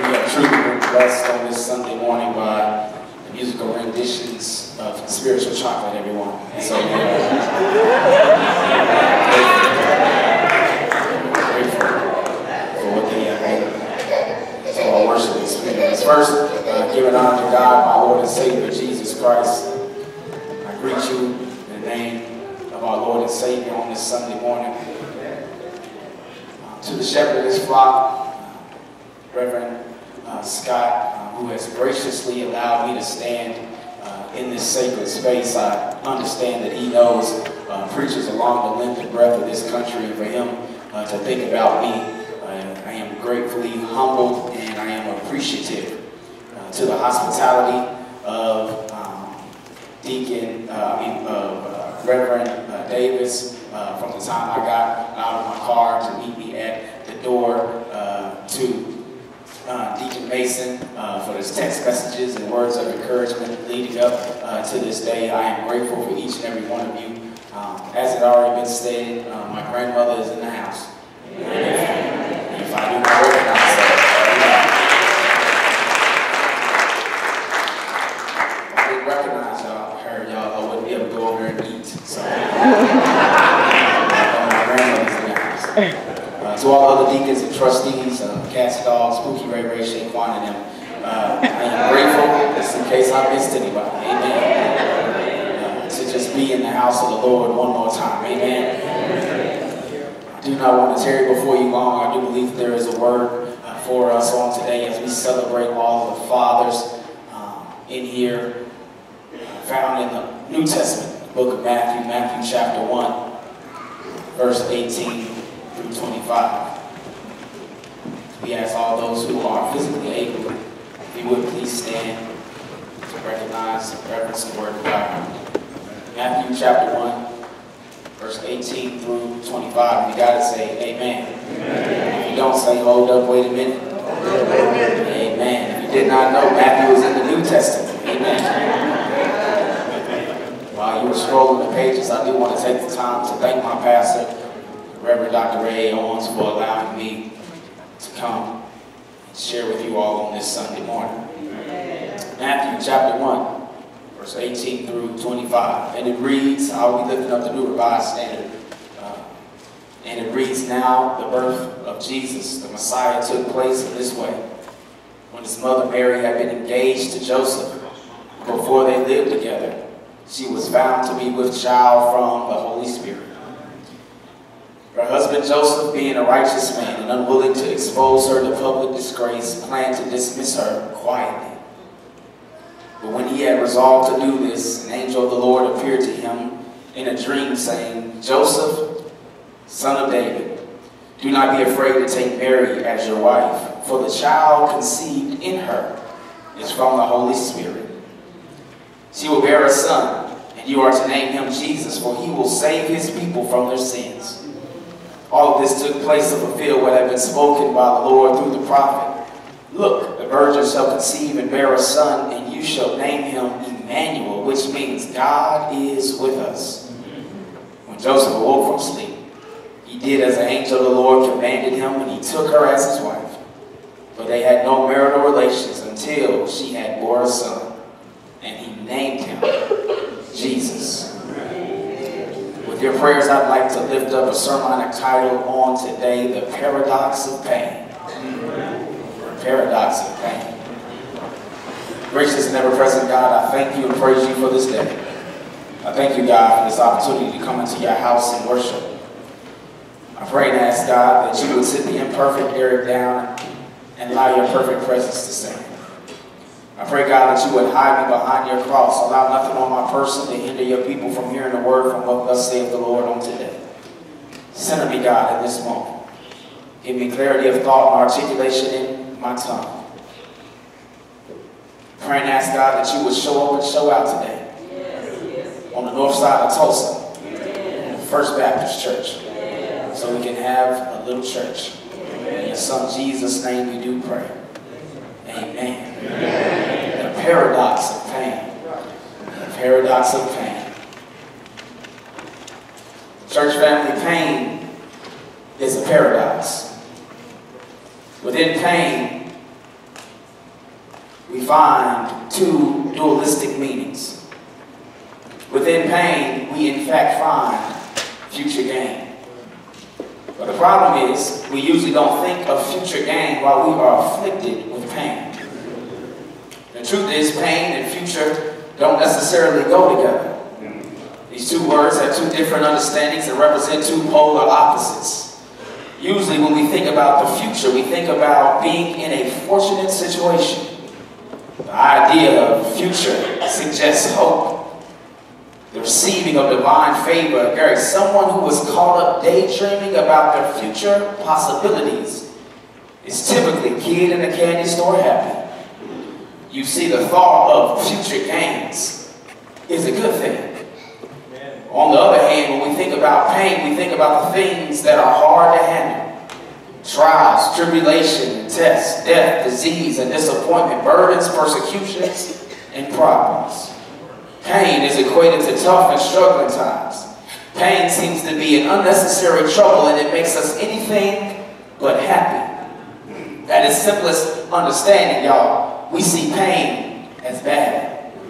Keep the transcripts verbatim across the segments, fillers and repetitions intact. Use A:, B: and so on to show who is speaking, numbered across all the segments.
A: We have truly been blessed on this Sunday morning by the musical renditions of Spiritual Chocolate, everyone. And so we are grateful for what they have made for our worship experience. First, uh, giving honor to God, my Lord and Savior, Jesus Christ. I greet you in the name of our Lord and Savior on this Sunday morning. Uh, to the shepherd of this flock, Reverend uh, Scott, uh, who has graciously allowed me to stand uh, in this sacred space. I understand that he knows uh, preachers along the length and breadth of this country, and for him uh, to think about me, uh, I am gratefully humbled and I am appreciative uh, to the hospitality of um, Deacon, uh, I mean, uh, Reverend uh, Davis uh, from the time I got out of my car to meet me at the door, uh, to Uh, Deacon Mason uh, for his text messages and words of encouragement leading up uh, to this day. I am grateful for each and every one of you. Um, as it already been stated, uh, my grandmother is in the house. And if, if I do not recognize her, if I didn't recognize y'all, her, y'all, I wouldn't be able to go over there and eat. So, my grandmother's in the house. Uh, to all other deacons and trustees, uh, Cats Dog, Spooky Ray Ray, Shaquan, and them, uh, I am grateful, just in case I missed anybody, amen, uh, to just be in the house of the Lord one more time, amen. I do not want to tarry before you long. I do believe there is a word uh, for us on today as we celebrate all of the fathers um, in here, uh, found in the New Testament, the book of Matthew, Matthew chapter one, verse eighteen through twenty-five. We ask all those who are physically able, if you would please stand to recognize and reverence the word of God. Matthew chapter one, verse eighteen through twenty-five. If you got it, say amen. Amen. If you don't, say hold up, wait a minute. Amen. Amen. If you did not know, Matthew was in the New Testament. Amen. While you were scrolling the pages, I do want to take the time to thank my pastor, Reverend Doctor Ray Owens, for allowing me to come and share with you all on this Sunday morning. Matthew chapter one, verse eighteen through twenty-five. And it reads, I'll be lifting up the New Revised Standard. Uh, and it reads, now the birth of Jesus, the Messiah, took place in this way. When his mother Mary had been engaged to Joseph, before they lived together, she was found to be with child from the Holy Spirit. Her husband Joseph, being a righteous man and unwilling to expose her to public disgrace, planned to dismiss her quietly. But when he had resolved to do this, an angel of the Lord appeared to him in a dream, saying, Joseph, son of David, do not be afraid to take Mary as your wife, for the child conceived in her is from the Holy Spirit. She will bear a son, and you are to name him Jesus, for he will save his people from their sins. All of this took place to fulfill what had been spoken by the Lord through the prophet. Look, the virgin shall conceive and bear a son, and you shall name him Emmanuel, which means God is with us. When Joseph awoke from sleep, he did as the angel of the Lord commanded him, and he took her as his wife. But they had no marital relations until she had bore a son, and he named him Jesus. With your prayers, I'd like to lift up a sermon titled on today, The Paradox of Pain. The Paradox of Pain. Gracious and ever-present God, I thank you and praise you for this day. I thank you, God, for this opportunity to come into your house and worship. I pray and ask, God, that you would sit the imperfect Eric down and allow your perfect presence to stand. I pray, God, that you would hide me behind your cross. Allow nothing on my person to hinder your people from hearing a word from what thus saith the Lord on today. Center me, God, in this moment. Give me clarity of thought and articulation in my tongue. Pray and ask, God, that you would show up and show out today. Yes, yes. On the north side of Tulsa, yes. The First Baptist Church, yes. So we can have a little church. In your son Jesus' name we do pray. Amen. Amen. The paradox of pain. The paradox of pain. Church family, pain is a paradox. Within pain find two dualistic meanings. Within pain, we in fact find future gain. But the problem is, we usually don't think of future gain while we are afflicted with pain. The truth is, pain and future don't necessarily go together. These two words have two different understandings and represent two polar opposites. Usually when we think about the future, we think about being in a fortunate situation. The idea of future suggests hope. The receiving of divine favor. Gary, someone who is caught up daydreaming about their future possibilities is typically kid in a candy store happy. You see, the thought of future gains is a good thing. On the other hand, when we think about pain, we think about the things that are hard to handle. Trials, tribulation, tests, death, disease, and disappointment, burdens, persecutions, and problems. Pain is equated to tough and struggling times. Pain seems to be an unnecessary trouble, and it makes us anything but happy. At its simplest understanding, y'all, we see pain as bad.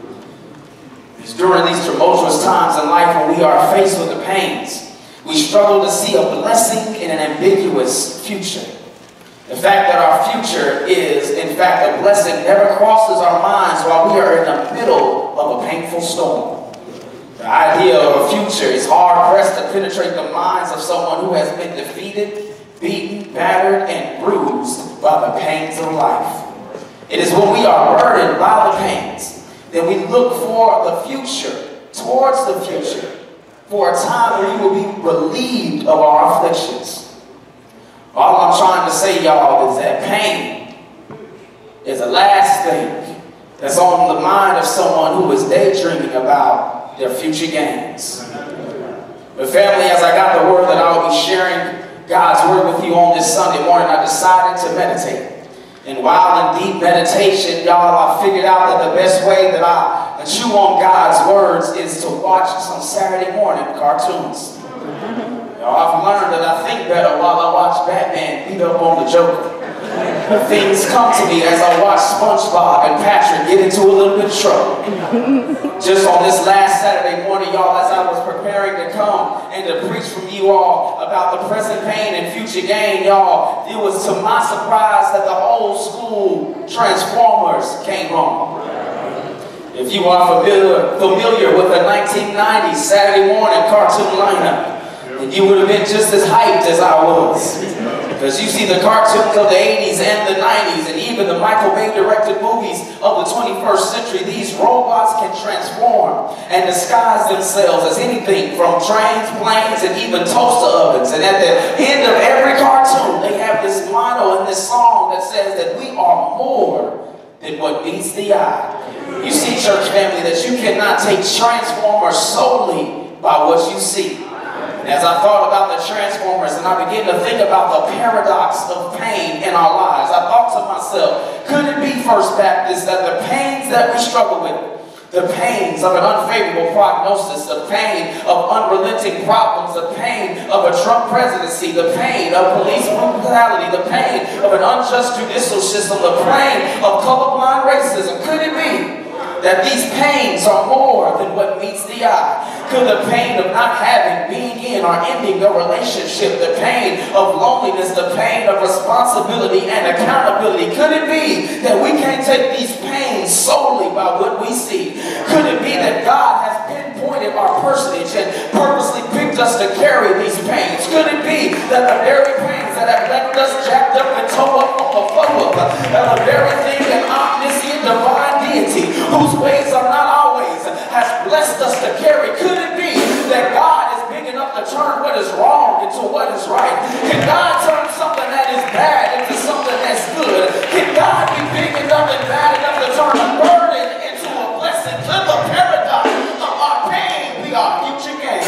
A: It's during these tumultuous times in life when we are faced with the pains, we struggle to see a blessing in an ambiguous future. The fact that our future is, in fact, a blessing never crosses our minds while we are in the middle of a painful storm. The idea of a future is hard-pressed to penetrate the minds of someone who has been defeated, beaten, battered, and bruised by the pains of life. It is when we are burdened by the pains that we look for the future, towards the future, for a time where we will be relieved of our afflictions. All I'm trying to say, y'all, is that pain is the last thing that's on the mind of someone who is daydreaming about their future gains. But family, as I got the word that I will be sharing God's word with you on this Sunday morning, I decided to meditate. And while in deep meditation, y'all, I figured out that the best way that I chew on God's words is to watch some Saturday morning cartoons. Y'all, I've learned that I think better while I watch Batman beat up on the Joker. Things come to me as I watch SpongeBob and Patrick get into a little bit of trouble. Just on this last Saturday morning, y'all, as I was preparing to come and to preach from you all about the present pain and future gain, y'all, it was to my surprise that the old school Transformers came on. If you are familiar, familiar with the nineteen nineties Saturday morning cartoon lineup, then you would have been just as hyped as I was. Because you see the cartoons of the eighties and the nineties, and even the Michael Bay directed movies of the twenty-first century, these robots can transform and disguise themselves as anything from trains, planes, and even toaster ovens. And at the end of every cartoon, they have this motto and this song that says that we are more than what meets the eye. You see, church family, that you cannot take Transformers solely by what you see. As I thought about the Transformers and I began to think about the paradox of pain in our lives, I thought to myself, could it be, First Baptist, that the pains that we struggle with, the pains of an unfavorable prognosis, the pain of unrelenting problems, the pain of a Trump presidency, the pain of police brutality, the pain of an unjust judicial system, the pain of colorblind racism, could it be that these pains are more than what meets the eye? Could the pain of not having, being in, or ending a relationship, the pain of loneliness, the pain of responsibility and accountability, could it be that we can't take these pains solely by what we see? Could it be that God has pinpointed our personage and purposely picked us to carry these pains? Could it be that the very pains that have left us jacked up and towed up on the floor are the very thing that omniscient divine deity, whose ways are not our ways, has blessed us to carry? Could it be that God is big enough to turn what is wrong into what is right? Can God turn something that is bad into something that's good? Can God be big enough and bad enough to turn a burden into a blessing? To the paradox of our pain, we are future gain.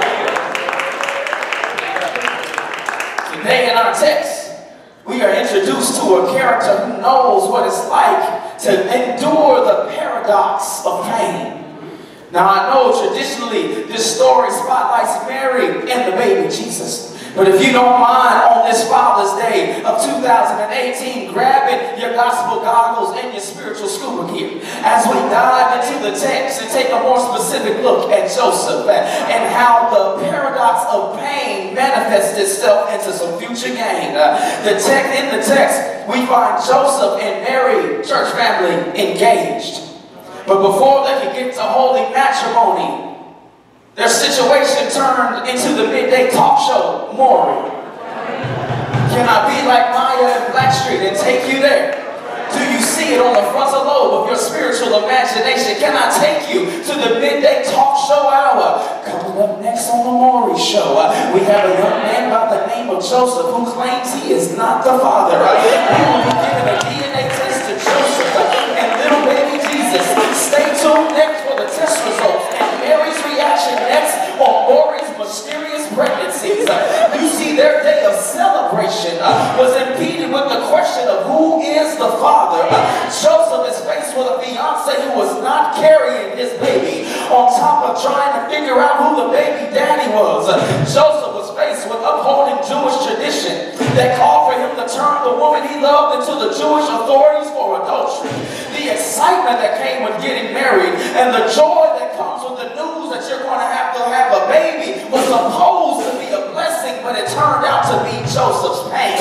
A: Today in our text, we are introduced to a character who knows what it's like to endure the paradox of pain. Now, I know traditionally this story spotlights Mary and the baby Jesus. But if you don't mind, on this Father's Day of two thousand eighteen, grabbing your gospel goggles and in your spiritual scuba gear as we dive into the text and take a more specific look at Joseph and how the paradox of pain manifests itself into some future gain. Uh, the text in the text, we find Joseph and Mary, church family, engaged. But before they could get to holy matrimony, their situation turned into the midday talk show, Maury. Can I be like Maya and Blackstreet and take you there? Do you see it on the frontal lobe of your spiritual imagination? Can I take you to the midday talk show hour? Coming up next on the Maury Show, uh, we have a young man by the name of Joseph who claims he is not the father. Uh, we will be giving a D N A test to Joseph uh, and little baby Jesus. Stay tuned next for the test results and Mary's reaction next on Maury's mysterious pregnancies. Uh, you see, their day of celebration uh, was impeded with the question of who is the father. Uh, Joseph is faced with a fiance who was not carrying his baby, on top of trying to figure out who the baby daddy was. Uh, Joseph was faced with upholding Jewish tradition that called for him to turn the woman he loved into the Jewish authorities for adultery. The excitement that came with getting married and the joy that comes with the news that you're going to have to have a baby was supposed to be a blessing, but it turned out to be Joseph's pain.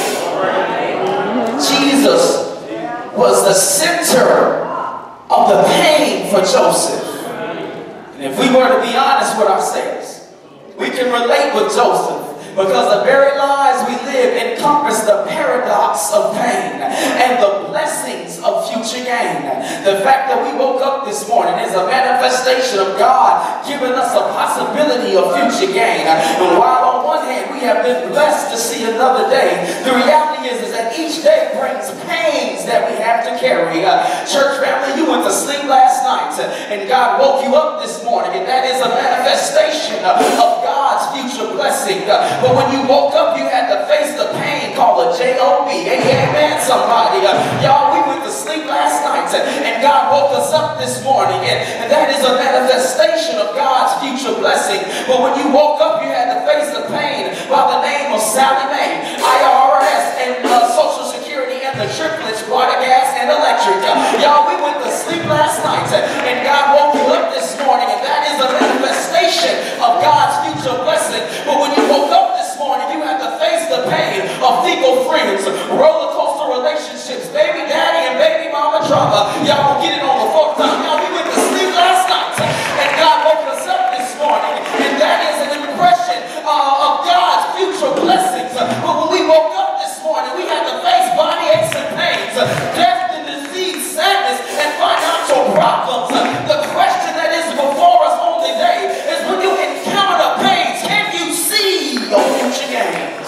A: Jesus was the center of the pain for Joseph. And if we were to be honest with ourselves, we can relate with Joseph, because the very lives we live encompass the paradox of pain and the blessings of future gain. The fact that we woke up this morning is a manifestation of God giving us a possibility of future gain. And while on one hand we have been blessed to see another day, the reality is, is that each day brings pains that we have to carry. Uh, church family, you went to sleep last night uh, and God woke you up this morning, and that is a manifestation uh, of God's future blessing. Uh, But when you woke up, you had to face the pain called a J O B. Amen, somebody. Uh, y'all, we went to sleep last night, and God woke us up this morning, and, and that is a manifestation of God's future blessing. But when you woke up, you had to face the pain by the name of Sally Mae, I R S, and uh, Social Security, and the triplets, water, gas, and electric. Uh, y'all, we went to sleep last night, and God woke you up this morning, and that is a manifestation of God's future blessing. But when you woke up this morning, you had to face the pain of fecal friends, roller coaster relationships, baby daddy and baby mama drama. Y'all will get it on the fourth time. Y'all, we went to sleep last night, and God woke us up this morning, and that is an impression uh, of God's future blessings. But when we woke up this morning, we had to face body aches and pains, death and disease, sadness, and financial problems. The question that is before us on the day is, when you encounter pains, can you see your future gains?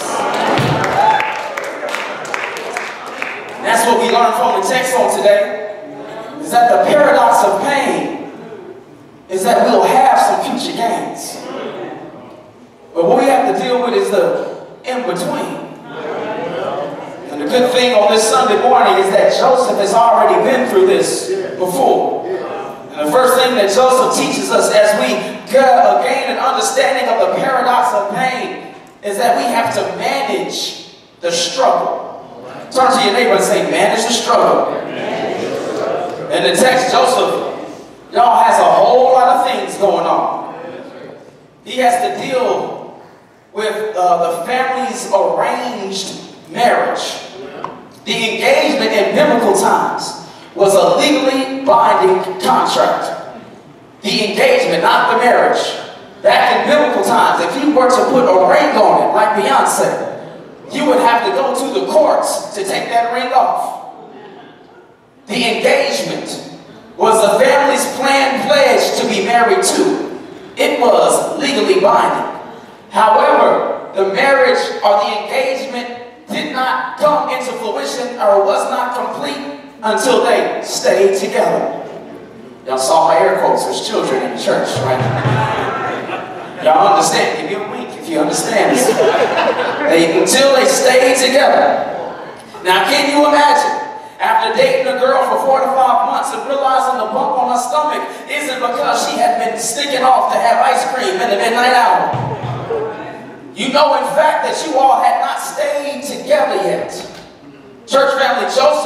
A: And that's what we learned from the text on today, is that the paradox of pain is that we'll have some future gains. But what we have to deal with is the in-between. And the good thing on this Sunday morning is that Joseph has already been through this before. And the first thing that Joseph teaches us as we gain an understanding of the paradox of pain is that we have to manage the struggle. Turn to your neighbor and say, manage the struggle. In the text, Joseph, y'all, has a whole lot of things going on. He has to deal with uh, the family's arranged marriage. The engagement in biblical times was a legally binding contract. The engagement, not the marriage. Back in biblical times, if you were to put a ring on it, like Beyonce, you would have to go to the courts to take that ring off. The engagement was the family's planned pledge to be married to. It was legally binding. However, the marriage or the engagement did not come into fruition or was not complete until they stayed together. Y'all saw my air quotes. There's children in the church, right? Y'all understand? Give me a wink if you understand this. They, until they stayed together. Now, can you imagine? After dating a girl for four to five months and realizing the bump on her stomach isn't because she had been sticking off to have ice cream in the midnight hour. You know, in fact, that you all had not stayed together yet. Church family, Joseph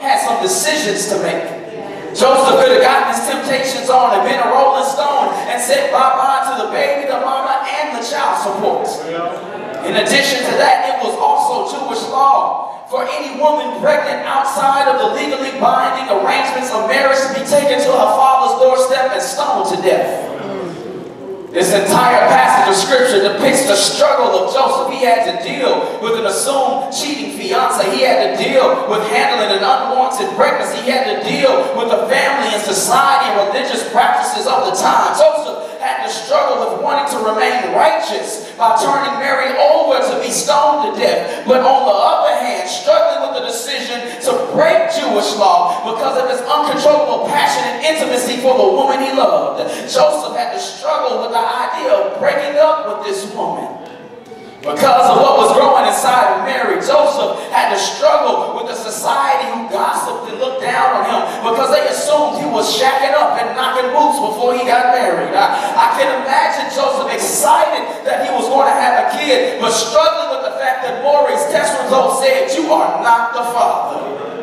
A: had some decisions to make. Joseph could have gotten his temptations on and been a rolling stone and said bye-bye to the baby, the mama, and the child support. In addition to that, it was also Jewish law for any woman pregnant outside of the legally binding arrangements of marriage to be taken to her father's doorstep and stoned to death. This entire passage of scripture depicts the struggle of Joseph. He had to deal with an assumed cheating fiance. He had to deal with handling an unwanted pregnancy. He had to deal with the family and society and religious practices of the time. Joseph had to struggle with wanting to remain righteous by turning Mary over to be stoned to death. But on the other hand, struggling with the decision to break Jewish law because of his uncontrollable passion and intimacy for the woman he loved. Joseph had to struggle with the idea of breaking up with this woman. Because of what was growing inside of Mary, Joseph had to struggle with the society who gossiped and looked down on him because they assumed he was shacking up and knocking boots before he got married. I, I can imagine Joseph excited that he was going to have a kid, but struggling with the fact that Maury's test results said, "You are not the father."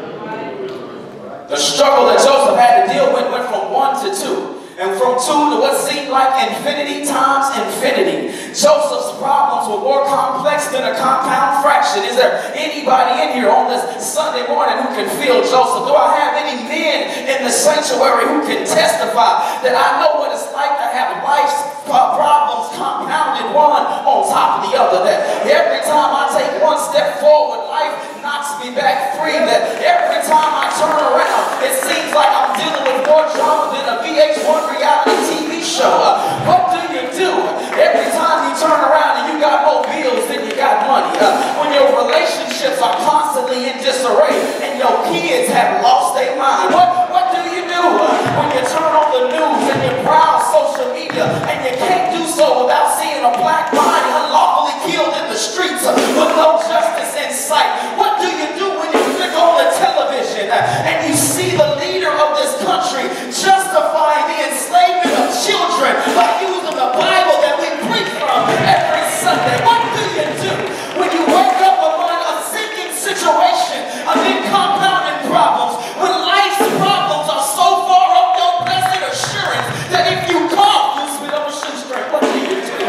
A: The struggle that Joseph had to deal with went from one to two. And from two to what seemed like infinity times infinity. Joseph's problems were more complex than a compound fraction. Is there anybody in here on this Sunday morning who can feel Joseph? Do I have any men in the sanctuary who can testify that I know what it's like to have life's problems compounded one on top of the other? That every time I take one step forward, life knocks me back three. That every time I turn around, it seems like I'm dealing with more drama than a V H one reality T V show. Uh, what do you do every time you turn around and you got more bills than you got money? Uh, when your relationships are constantly in disarray and your kids have lost their mind. What, what do you do uh, when you turn on the news and you browse social media and you can't do so without seeing a black body unlawfully killed in the streets uh, with no justice in sight? What do you do when you click on the television uh, and you see the leader of this country justifying the enslavement of children by using the Bible that we preach from every Sunday? What do you do when you wake up among a sinking situation amid compounding problems, when life's problems are so far up your blessed assurance that if you cough, you spit up a shoestring? What do you do?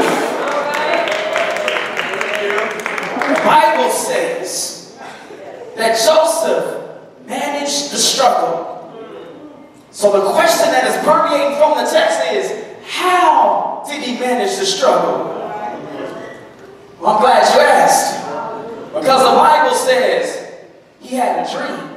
A: The Bible says that Joseph managed the struggle. So the question that is permeating from the text is, how did he manage the struggle? Well, I'm glad you asked. Because the Bible says he had a dream.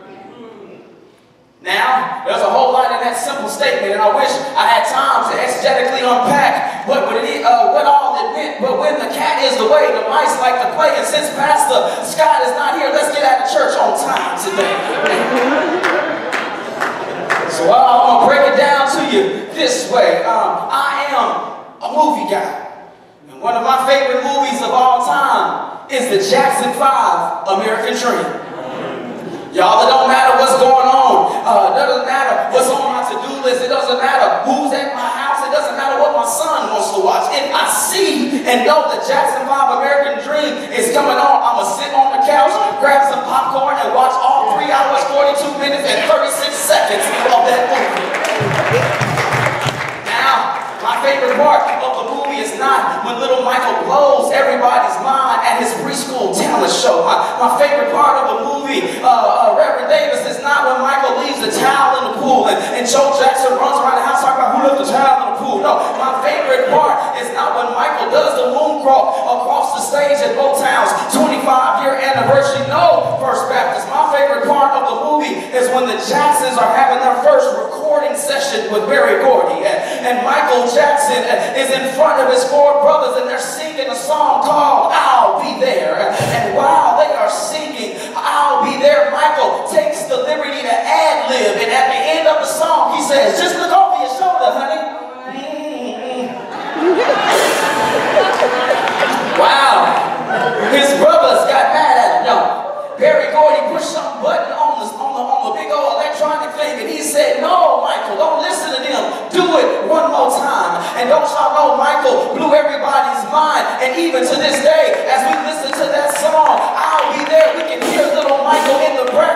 A: Now, there's a whole lot in that simple statement, and I wish I had time to exegetically unpack what, what, it, uh, what all it meant. But when the cat is away, the mice like to play. And since Pastor Scott is not here, let's get out of church on time today. So uh, I'm going to break it down to you this way. Um, I am a movie guy. And one of my favorite movies of all time is the Jackson five American Dream. Y'all, it don't matter what's going on. Uh, it doesn't matter what's on my to-do list. It doesn't matter who's at my house. It doesn't matter what my son wants to watch. If I see and know the Jackson five American Dream is coming on, I'm going to sit on the couch, grab some popcorn, and watch all three hours, forty-two minutes, and thirty-six seconds of that movie. Now, my favorite part of the movie is not when little Michael blows everybody's mind at his preschool talent show. My, my favorite part of the movie, uh, uh, Reverend Davis, is not when Michael leaves the towel in the pool and, and Joe Jackson runs around the house talking about who left the towel in the pool. No, my favorite part is not when Michael does the moonwalk across the stage at Motown's twenty-five year anniversary. No, First Baptist. My favorite part of the movie is when the Jacksons are having their first recording session with Berry Gordy, and, and Michael Jackson is in front of his four brothers and they're singing a song called I'll Be There. And while they are singing I'll Be There, Michael takes the liberty to ad-lib, and at the end of the song he says, "Just look over your shoulder, honey." Mm-hmm. Wow. His brothers got mad at him. No. Berry Gordy pushed some button on the, on the, on the big old electronic thing, and he said, "No, Michael, don't listen to them. Do it one more time." And don't y'all know, Michael blew everybody's mind. And even to this day, as we listen to that song, I'll Be There, we can hear little Michael in the background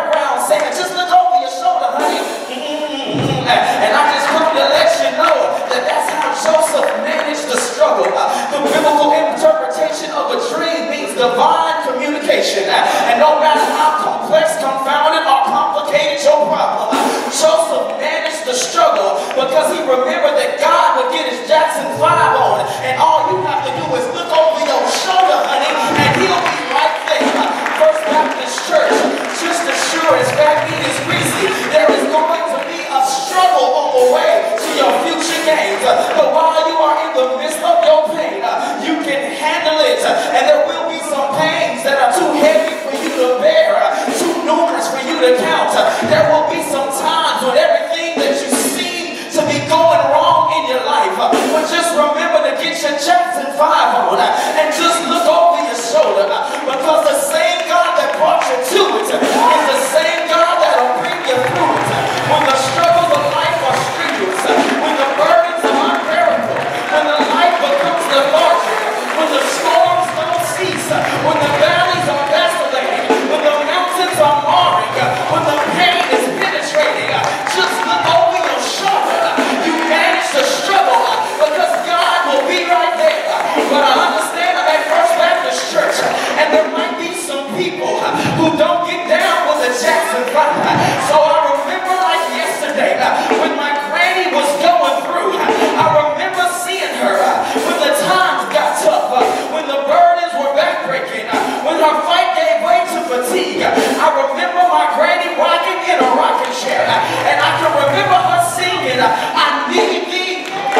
A: saying, just look over your shoulder, honey. Mm-hmm. And I just want to let you know that that's how Joseph managed the struggle. The biblical interpretation of a dream means divine communication. And no matter how complex, confounded, or complicated your problem, Joseph managed the struggle because he remembered that God would get his Jackson five on. And all you have to do is look over your shoulder, honey, and he'll be right there. First Baptist Church, just as sure as fat meat is greasy, there is going to be a struggle on the way to your future gains. But while you are in the midst of your pain, you can handle it. And there will be some pains that are too heavy for you to bear, too numerous for you to count. There will be some times when everything that you seem to be going wrong in your life, but just remember to get your Jackson five on and just look over your shoulder, because the same God that brought you to it is the same God that will bring you through it. When the struggles of life are strenuous, when the burdens are unbearable, when the life becomes lethargic, when the storms don't cease, when the valleys are vacillating, when the mountains are marring, when the pain is penetrating, just look over your shoulder. You manage the struggle because God will be right there. But I understand I'm at First Baptist Church, and there might be some people who don't get down with the Jackson five. So I remember like yesterday when my granny was going through. I remember seeing her when the times got tough, when the burdens were backbreaking, when her fight gave way to fatigue. I remember my granny rocking in a rocking chair, and I can remember her singing, I need thee,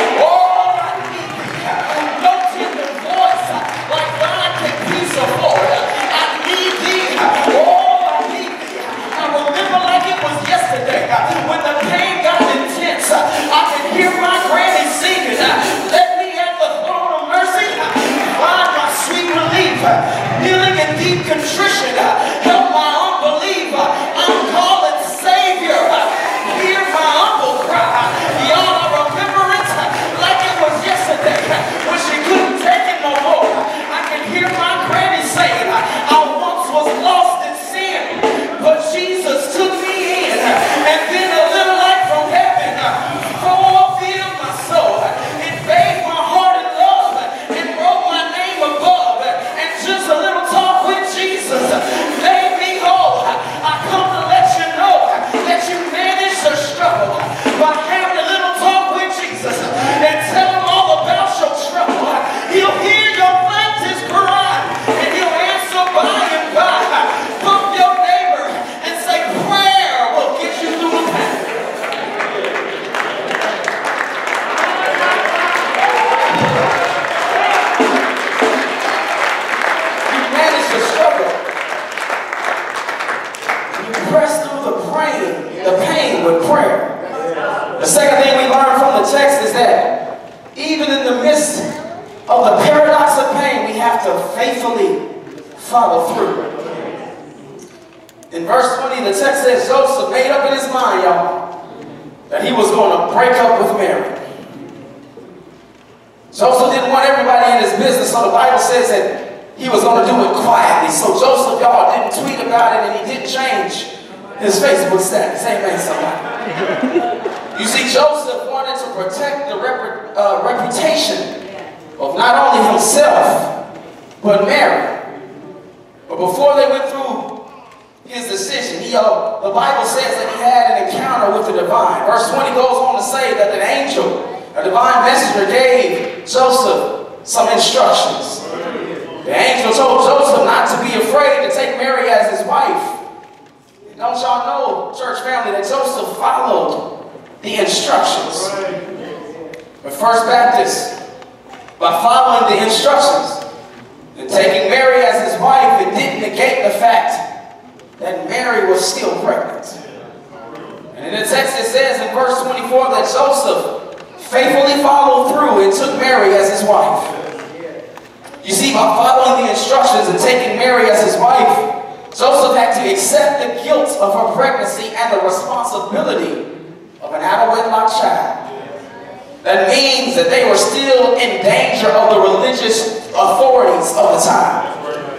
A: oh I need thee. No tender voice like thine can peace afford. I need thee, oh I need thee. I remember like it was yesterday when the pain got intense. I can hear my granny singing, let me at the throne of mercy find my sweet relief. Kneeling in deep contrition, help my unbelief. I'm calling Savior, hear my humble cry. Y'all are remember it like it was yesterday when she couldn't take it no more. I can hear my granny saying, I once was lost in sin, but Jesus took me in, and then a little light from heaven fulfilled my soul. It bathed my heart in love and wrote my name above, and just a little talk with Jesus made me whole. I come to let you know that you manage the struggle by having a little talk with Jesus and tell him all about your trouble. He'll hear your faintest cry and he'll answer by and by. Pump your neighbor and say prayer will get you through the pain. You manage the struggle. You press through the pain, the pain with prayer. The second thing we learn from the text is that even in the midst of the paradox of pain, we have to faithfully follow through. In verse twenty, the text says Joseph made up in his mind, y'all, that he was going to break up with Mary. Joseph didn't want everybody in his business, so the Bible says that he was going to do it quietly. So Joseph, y'all, didn't tweet about it, and he didn't change his Facebook status. Amen, somebody. You see, Joseph wanted to protect the rep uh, reputation of not only himself, but Mary. But before they went through his decision, he, uh, the Bible says that he had an encounter with the divine. Verse twenty goes on to say that an angel, a divine messenger, gave Joseph some instructions. The angel told Joseph not to be afraid to take Mary as his wife. And don't y'all know, church family, that Joseph followed the instructions. But First Baptist, by following the instructions and taking Mary as his wife, it didn't negate the fact that Mary was still pregnant. And in the text it says in verse twenty-four that Joseph faithfully followed through and took Mary as his wife. You see, by following the instructions and taking Mary as his wife, Joseph had to accept the guilt of her pregnancy and the responsibility of an out-of-wedlock child. That means that they were still in danger of the religious authorities of the time.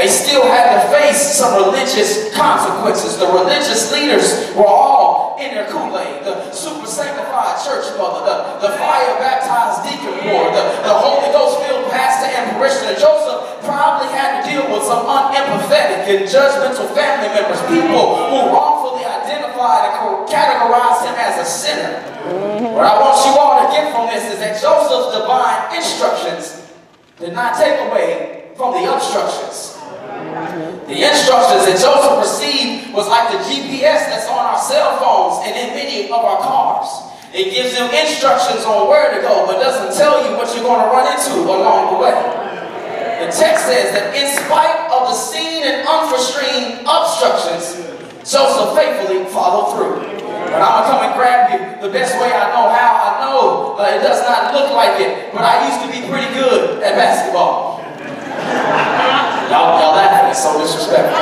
A: they still had to face some religious consequences. The religious leaders were all in their Kool-Aid. The super sanctified church mother, the, the fire-baptized deacon board, the, the Holy Ghost-filled pastor and parishioner. Joseph probably had to deal with some unempathetic and judgmental family members, people who wrongfully identified and categorized him as a sinner. Mm-hmm. What I want you all to get from this is that Joseph's divine instructions did not take away from the obstructions. The instructions that Joseph received was like the G P S that's on our cell phones and in many of our cars. It gives them instructions on where to go, but doesn't tell you what you're going to run into along the way. The text says that in spite of the seen and unforeseen obstructions, Joseph faithfully followed through. But I'm going to come and grab you the best way I know how. I know uh, it does not look like it, but I used to be pretty good at basketball. Y'all, y'all laughing, it's so disrespectful.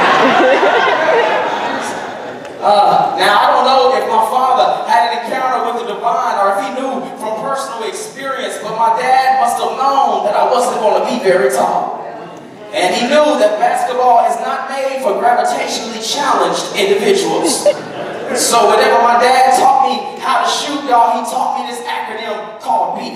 A: uh, now, I don't know if my father had an encounter with the divine or if he knew from personal experience, but my dad must have known that I wasn't going to be very tall. And he knew that basketball is not made for gravitationally challenged individuals. So whenever my dad taught me how to shoot, y'all, he taught me this acronym called BEEF.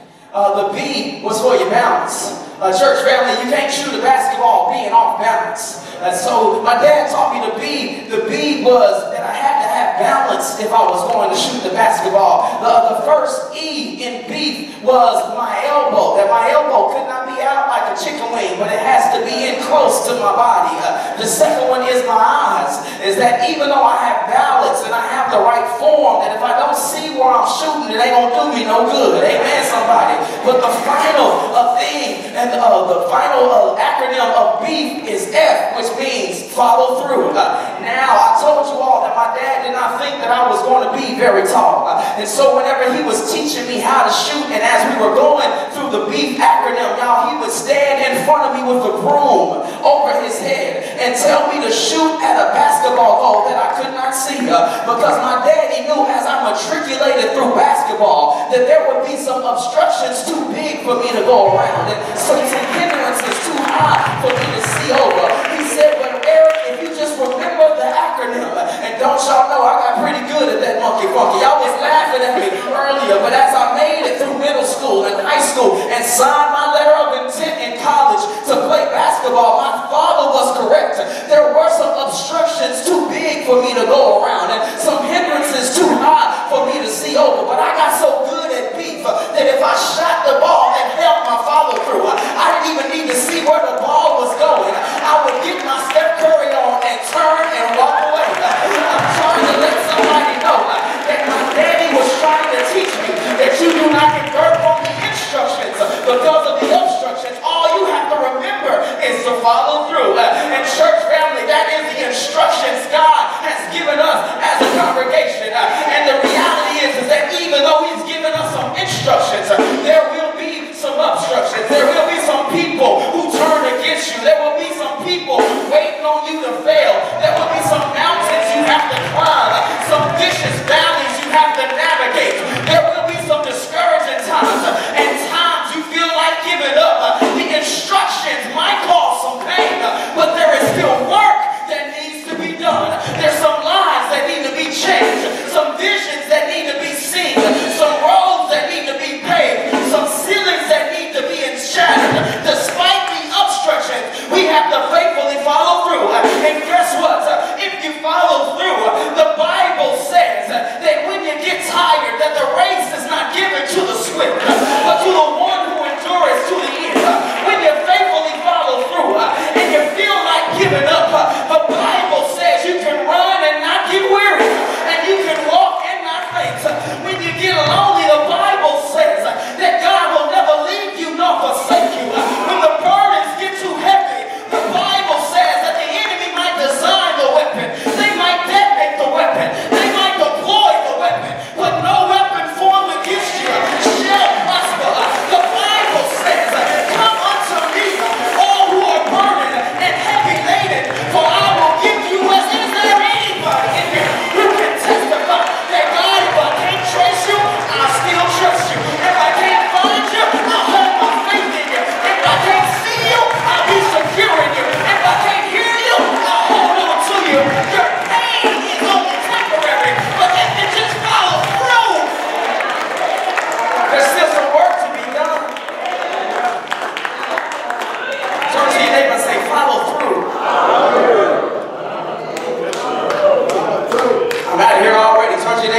A: Uh, the B was for your balance. Uh, church family, you can't shoot a basketball being off balance. Uh, so my dad taught me the B. The B was that I had to have balance if I was going to shoot the basketball. The, the first E in beef was my elbow. That my elbow could not be out like a chicken wing, but it has to be in close to my body. Uh, the second one is my eyes. Is that even though I have balance and I have the right form, that if I don't see where I'm shooting, it ain't gonna do me no good. Amen, somebody. But the final uh, thing and uh, the final uh, acronym of beef is F, which means follow through. Uh, now, I told you all that my dad did not think that I was going to be very tall. Uh, and so whenever he was teaching me how to shoot, and as we were going through the beef acronym, y'all, he would stand in front of me with the broom over his head and tell me to shoot at a basketball goal that I could not see. Uh, because my daddy knew as I matriculated through basketball that there would be some obstructions too big for me to go around, and some, some hindrances too high for me to see over. He said, but Eric, if you just remember the acronym, and don't y'all know I got pretty good at that monkey funky. Y'all was laughing at me earlier, but as I made it through middle school and high school and signed my letter of intent in college to play basketball, my father was correct. There were some obstructions too big for me to go around and some hindrances too high for me to see over, but I got so good at beef that if I shot the ball and helped my follow through, I didn't even need to see where the ball was going. I would get my Steph Curry on and turn and walk away. I'm trying to let somebody know that my daddy was trying to teach me that you do not get hurt from the instructions because of the obstructions. All you have to remember is to follow through. And church family, that is the instructions God has given us as a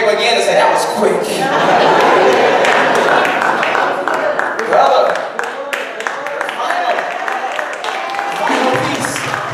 A: him again and say, that was quick. Brother, final, final piece.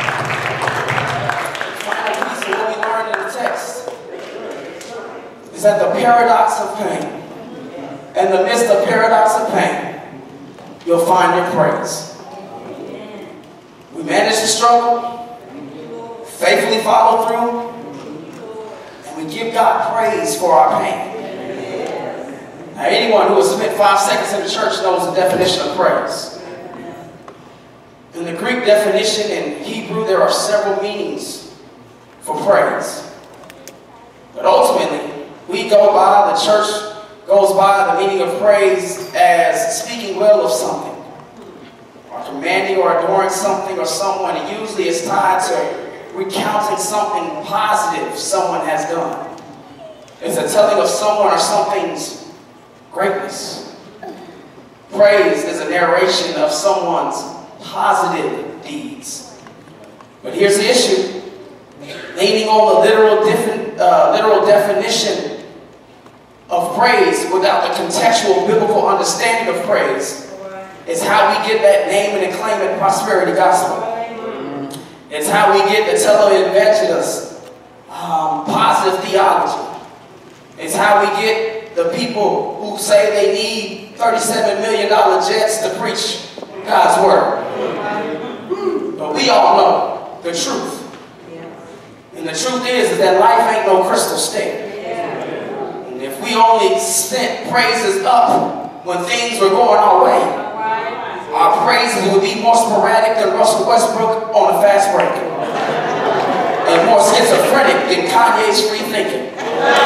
A: Final piece of what we learned in the text is that the paradox of pain, in the midst of paradox of pain, you'll find your praise. We manage to struggle, faithfully follow through, and we give God praise for our pain. Now, anyone who has spent five seconds in the church knows the definition of praise. In the Greek definition, in Hebrew, there are several meanings for praise. But ultimately, we go by, the church goes by the meaning of praise as speaking well of something, or commanding or adoring something or someone. And usually it's tied to recounting something positive someone has done. It's a telling of someone or something's greatness. Praise is a narration of someone's positive deeds. But here's the issue. Leaning on the literal, different, uh, literal definition of praise without the contextual biblical understanding of praise is how we get that name and acclaim and prosperity gospel. It's how we get the televangelists um, positive theology. It's how we get the people who say they need thirty-seven million dollar jets to preach God's word. But we all know the truth. And the truth is, is that life ain't no crystal stair. And if we only spent praises up when things were going our way, our praises would be more sporadic than Russell Westbrook on a fast break. And more schizophrenic than Kanye's free thinking.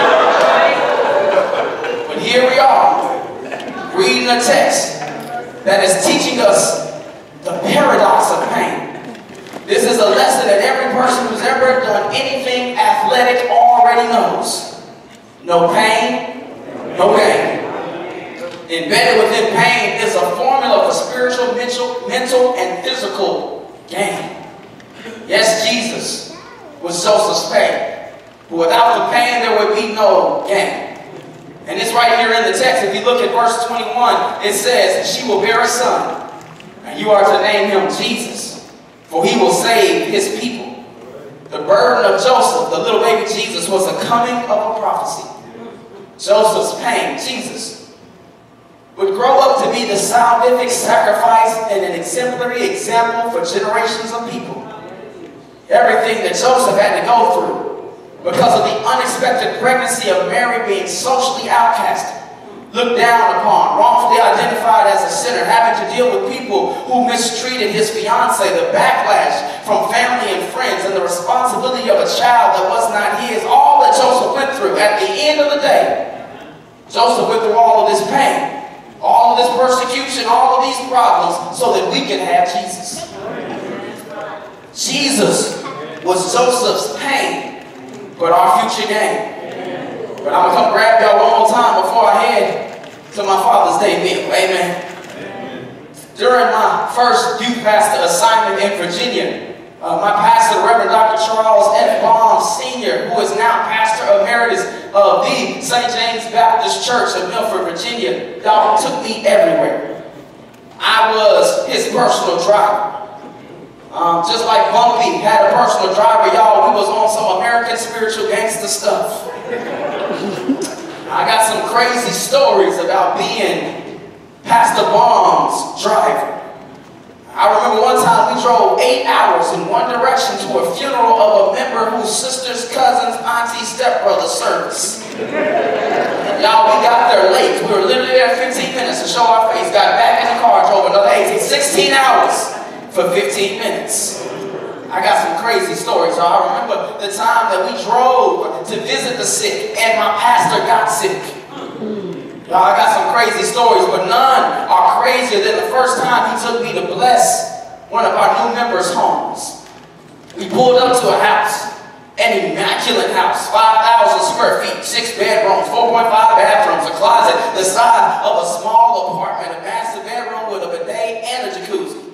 A: But here we are, reading a text that is teaching us the paradox of pain. This is a lesson that every person who's ever done anything athletic already knows. No pain, no gain. Embedded within pain is a formula for spiritual, mental, mental and physical gain. Yes, Jesus was Joseph's pain, but without the pain there would be no gain. And it's right here in the text. If you look at verse twenty-one, it says, she will bear a son, and you are to name him Jesus, for he will save his people. The burden of Joseph, the little baby Jesus, was the coming of a prophecy. Joseph's pain, Jesus, would grow up to be the salvific sacrifice and an exemplary example for generations of people. Everything that Joseph had to go through because of the unexpected pregnancy of Mary being socially outcasted, looked down upon, wrongfully identified as a sinner, having to deal with people who mistreated his fiancée, the backlash from family and friends, and the responsibility of a child that was not his, all that Joseph went through. At the end of the day, Joseph went through all of this pain, all of this persecution, all of these problems, so that we can have Jesus. Jesus was Joseph's pain, but our future gain. But I'm going to come grab y'all one more time before I head to my Father's Day meal. Amen. Amen. During my first youth pastor assignment in Virginia, uh, my pastor, the Reverend Doctor Charles F. Baum, Senior, who is now pastor emeritus of the Saint James Baptist Church of Milford, Virginia, y'all took me everywhere. I was his personal driver. Um, just like Bumpy had a personal driver, y'all, we was on some American spiritual gangster stuff. I got some crazy stories about being Pastor Baum's driver. I remember one time we drove eight hours in one direction to a funeral of a member whose sister's cousin's auntie stepbrother service. Y'all, we got there late. We were literally there fifteen minutes to show our face. Got back in the car, drove another eighteen, sixteen hours for fifteen minutes. I got some crazy stories. So I remember the time that we drove to visit the sick and my pastor got sick. Y'all, I got some crazy stories, but none are crazier than the first time he took me to bless one of our new members' homes. We pulled up to a house, an immaculate house, five thousand square feet, six bedrooms, four point five bathrooms, a closet the size of a small apartment, a massive bedroom with a bidet and a jacuzzi.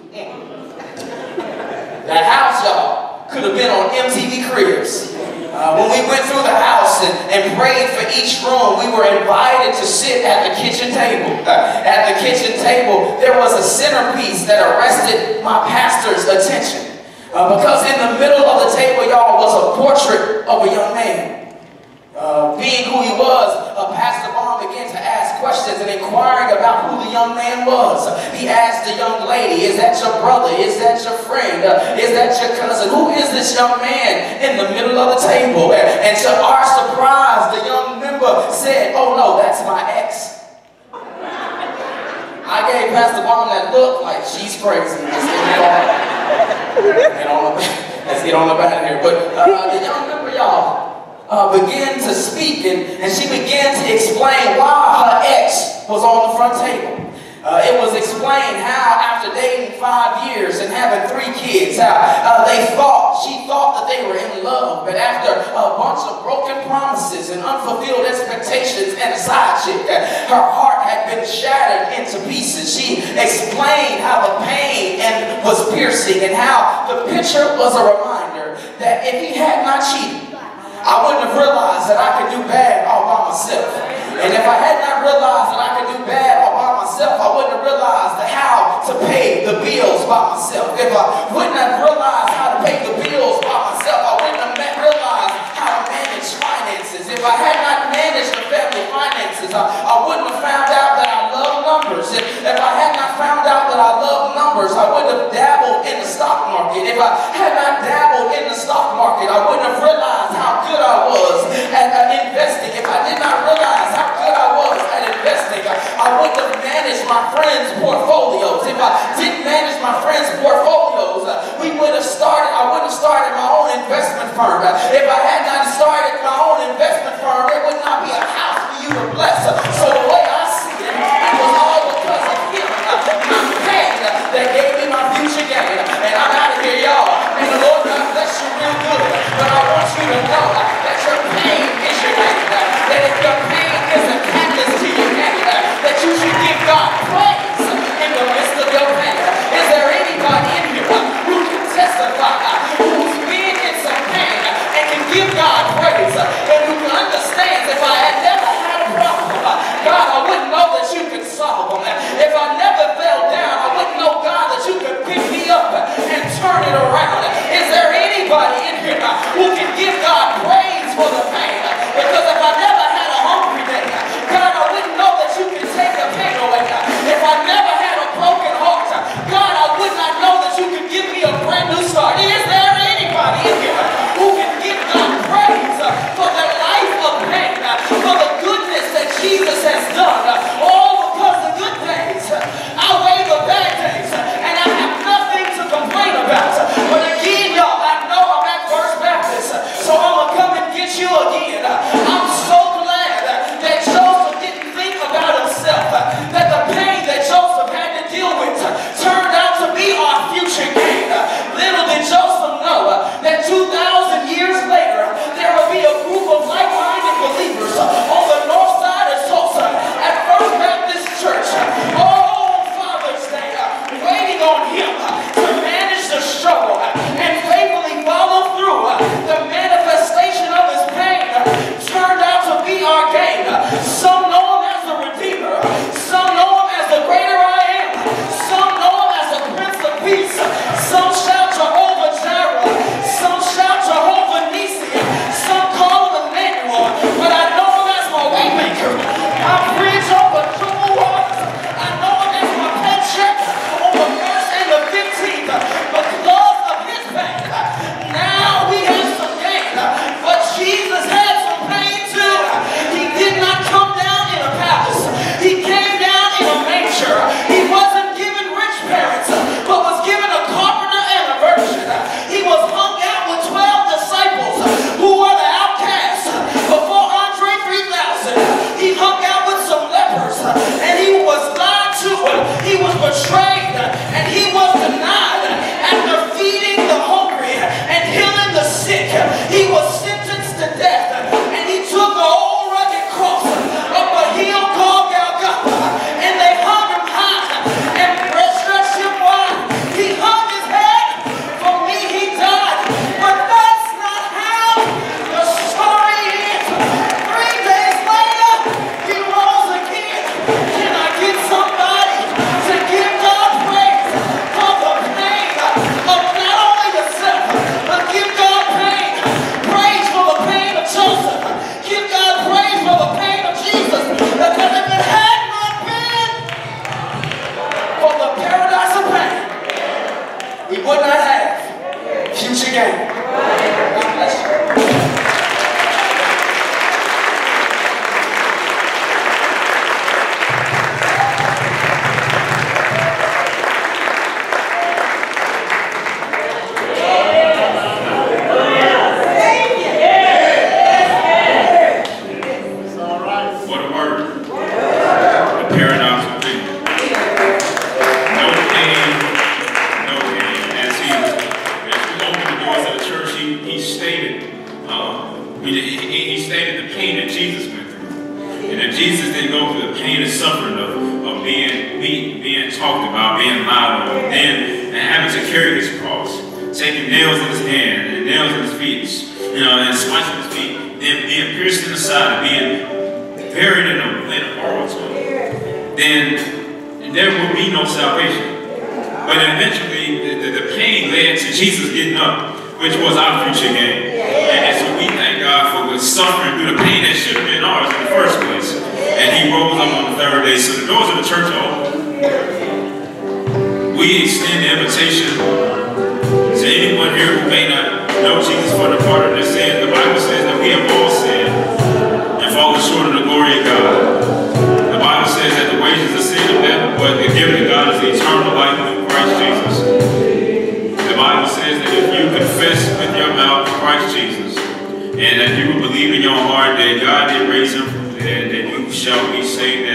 A: That house, y'all, could have been on M T V Cribs. Uh, when we went through the house and, and and prayed for each room. We were invited to sit at the kitchen table. Uh, at the kitchen table, there was a centerpiece that arrested my pastor's attention. Uh, because in the middle of the table, y'all, was a portrait of a young man. Uh, being who he was, uh, Pastor Baum began to ask questions and inquiring about who the young man was. He asked the young lady, is that your brother? Is that your friend? Uh, is that your cousin? Who is this young man in the middle of the table? And, and to our surprise, the young member said, oh no, that's my ex. I gave Pastor Baum that look like she's crazy. Let's get on, get on, let's get on up out of here. But uh, the young member, y'all, Uh, began to speak, and, and she began to explain why her ex was on the front table. Uh, it was explained how after dating five years and having three kids, how uh, they thought, she thought that they were in love, but after a bunch of broken promises and unfulfilled expectations and a side chick, uh, her heart had been shattered into pieces. She explained how the pain and was piercing, and how the picture was a reminder that if he had not cheated, I wouldn't have realized that I could do bad all by myself. And if I had not realized that I could do bad all by myself, I wouldn't have realized how to pay the bills by myself. If I wouldn't have realized how to pay the bills by myself, I wouldn't have realized how to manage finances. If I had not managed the family finances, I, I wouldn't have found out that I love numbers. If, if I had not found out that I love numbers, I wouldn't have dabbled in the stock market. If I had not dabbled in the stock market, I wouldn't have realized how good I was at uh, investing. If I did not realize how good I was at investing, I, I wouldn't have managed my friends' portfolios. If I didn't manage my friends' portfolios, uh, we would have started, I wouldn't have started my own investment firm. Uh, if I had not started my own investment firm, there would not be a house for you to bless. Uh, so the way I see it, it was all because of him. Uh, my pain uh, that gave me my future gain. Uh, and I'm out of here, y'all. And the Lord God bless you real good. But I want you to
B: pain that Jesus went through. And if Jesus didn't go through the pain and suffering of, of being beat, being talked about, being lied on, then and having to carry his cross, taking nails in his hand and nails in his feet, you know, and spikes in his feet, then being pierced in the side, being buried in a, in a borrowed tomb, then there will be no salvation. But eventually, the, the, the pain led to Jesus getting up, which was our future gain. And, and so we thank God for the suffering through the pain that should have been ours in the first place. And he rose up on the third day. So the doors of the church are open. We extend the invitation to anyone here who may not know Jesus for the pardon of their sins. The Bible says that we have all sinned and fallen short of the glory of God. The Bible says that the wages of sin is death, but the gift of God is eternal life through Christ Jesus. The Bible says that if you confess with your mouth Christ Jesus, and that you will believe in your heart that God did raise him from the dead, that you shall be saved